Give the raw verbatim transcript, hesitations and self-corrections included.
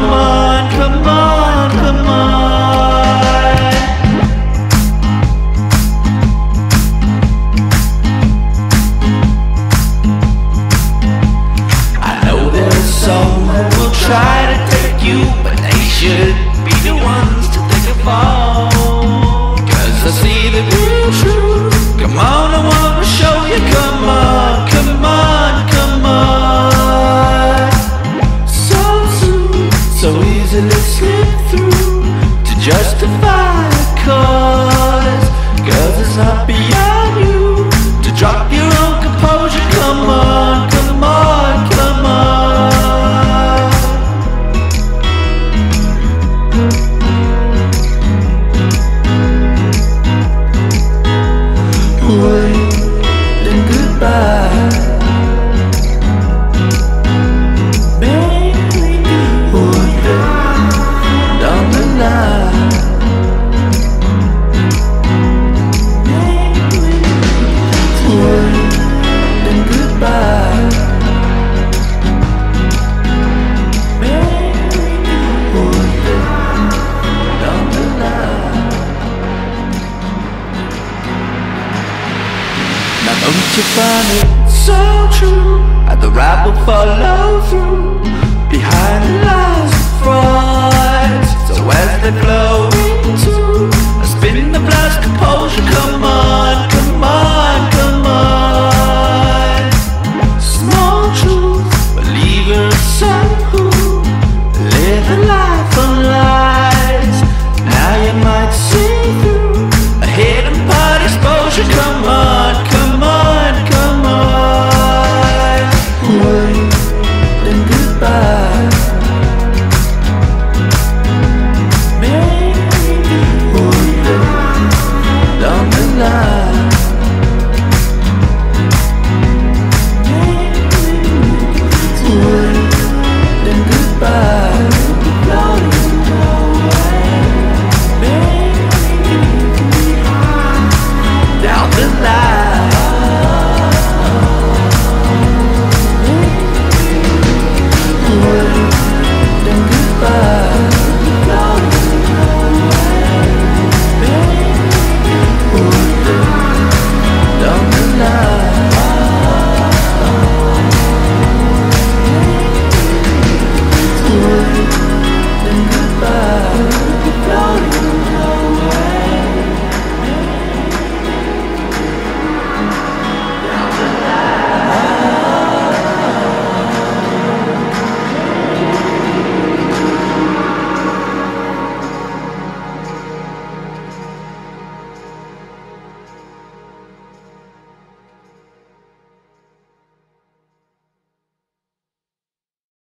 come on, come on, come on. I know there's some who will try to take you, but they should be the ones to take a fall. Cause I see the real truth. Come on, I wanna show you. Come on, come on, come on. So soon, so easily slip through to justify a cause. Cause it's not beyond you to drop your own composure. Come on, come on, come on. Waving goodbye, baby, put them down the line. Waving goodbye, baby, put them down the line. Now don't you find it so true how the rap will follow through behind the lies and frauds? So as they flow